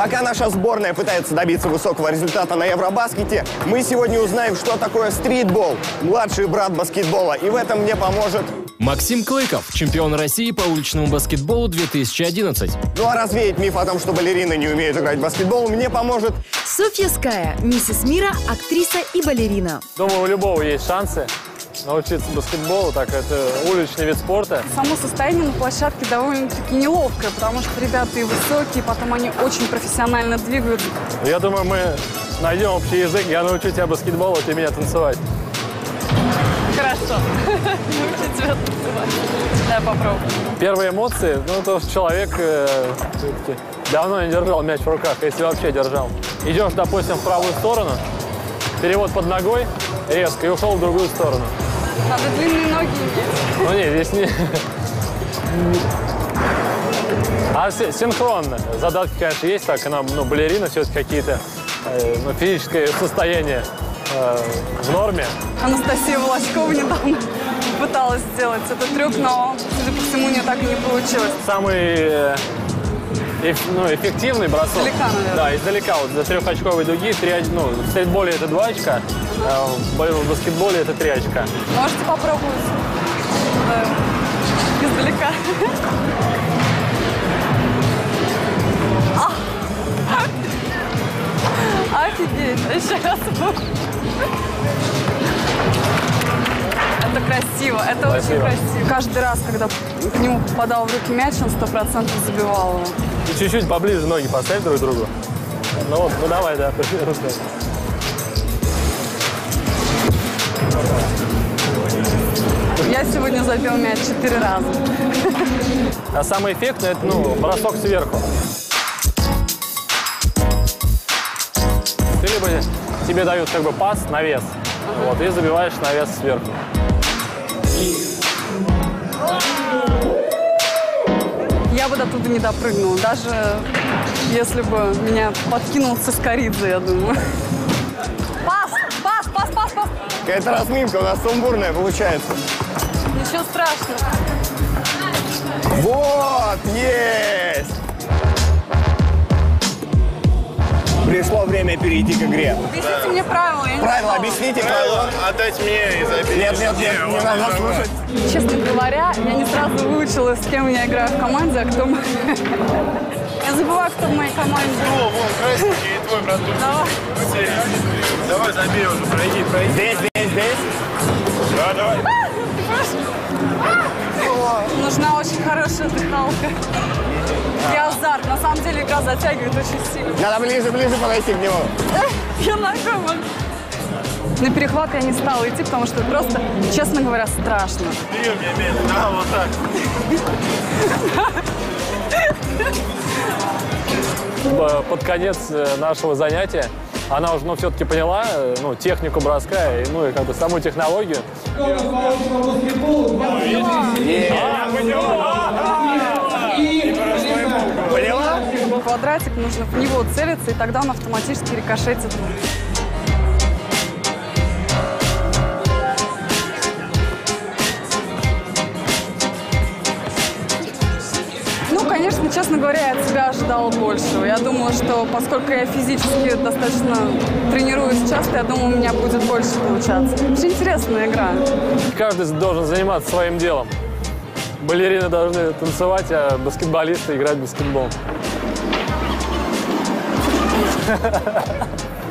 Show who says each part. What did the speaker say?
Speaker 1: Пока наша сборная пытается добиться высокого результата на Евробаскете, мы сегодня узнаем, что такое стритбол, младший брат баскетбола, и в этом мне поможет...
Speaker 2: Максим Клыков, чемпион России по уличному баскетболу 2011.
Speaker 1: Ну а развеять миф о том, что балерины не умеют играть в баскетбол, мне поможет...
Speaker 3: Софья Ская, миссис Мира, актриса и балерина.
Speaker 4: Думаю, у любого есть шансы научиться баскетболу, так это уличный вид спорта.
Speaker 5: Само состояние на площадке довольно-таки неловкое, потому что ребята и высокие, потом они очень профессионально двигаются.
Speaker 4: Я думаю, мы найдем общий язык, я научу тебя баскетболу, а ты меня танцевать.
Speaker 5: Хорошо. Научу тебя танцевать. Давай попробуем.
Speaker 4: Первые эмоции, ну, то, что человек давно не держал мяч в руках, если вообще держал. Идешь, допустим, в правую сторону, перевод под ногой резко и ушел в другую сторону.
Speaker 5: Надо длинные ноги иметь.
Speaker 4: Ну, нет, здесь не... А синхронно. Задатки, конечно, есть, так, она, ну, балерина, все-таки какие-то, физическое состояние в норме.
Speaker 5: Анастасия Волочкова недавно пыталась сделать этот трюк, но, судя по всему, у нее так и не получилось.
Speaker 4: Самый эффективный бросок.
Speaker 5: Издалека, наверное.
Speaker 4: Да, издалека, вот за трехочковой дуги, в стритболе это 2 очка, а в баскетболе это 3 очка.
Speaker 5: Можете попробовать издалека. Офигеть, еще раз. Это красиво, это
Speaker 4: Спасибо.
Speaker 5: очень красиво. Каждый раз, когда к нему попадал в руки мяч, он 100% забивал его.
Speaker 4: И чуть-чуть поближе ноги поставь друг к другу. Ну вот, ну давай, да, руслан.
Speaker 5: Я сегодня забил мяч 4 раза.
Speaker 4: А самый эффектный это, бросок сверху. Ты либо тебе дают как бы пас на вес, вот, и забиваешь на вес сверху.
Speaker 5: Я бы до туда не допрыгнула, даже если бы меня подкинул Цискоридзе, я думаю. Пас! Пас! Пас! Пас! Пас!
Speaker 1: Какая-то разминка у нас сумбурная получается.
Speaker 5: Ничего страшного.
Speaker 1: Вот, есть! Пришло время перейти к игре.
Speaker 5: Объясните мне правила. Я не
Speaker 1: Правила,
Speaker 5: знала.
Speaker 1: объясните правила.
Speaker 6: Отдать мне и забить.
Speaker 1: Нет, не надо слушать.
Speaker 5: Честно говоря, я не сразу выучила, с кем я играю в команде, а кто... Я забываю, кто в моей команде.
Speaker 6: О, вон, красненький и твой братух.
Speaker 5: Давай.
Speaker 6: Давай, забей уже, пройди.
Speaker 1: Здесь.
Speaker 6: Да, давай.
Speaker 5: Нужна очень хорошая дыхалка. И азарт. На самом деле игра затягивает очень сильно.
Speaker 1: Надо ближе подойти к нему.
Speaker 5: Я ногой могу. На перехват я не стала идти, потому что просто, честно говоря, страшно.
Speaker 6: Бей меня медленно, да, вот так.
Speaker 4: Под конец нашего занятия она уже, все-таки поняла, технику броска и, и как бы саму технологию.
Speaker 1: Поняла?
Speaker 5: Квадратик, нужно в него целиться, и тогда он автоматически рикошетит. Конечно, честно говоря, я от себя ожидала большего. Я думала, что поскольку я физически достаточно тренируюсь часто, я думала, у меня будет больше получаться. Очень интересная игра.
Speaker 4: Каждый должен заниматься своим делом. Балерины должны танцевать, а баскетболисты играть в баскетбол.